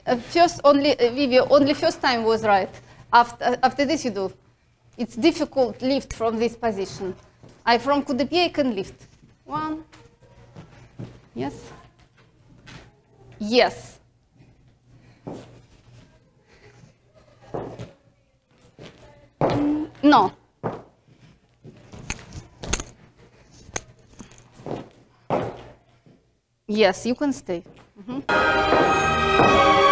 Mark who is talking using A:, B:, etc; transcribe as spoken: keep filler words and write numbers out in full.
A: uh, first only, uh, Vivi, only first time was right. After, after this you do. It's difficult lift from this position. I from coup de pied I can lift. One. Yes. Yes. Mm, no. Yes, you can stay. Mm-hmm.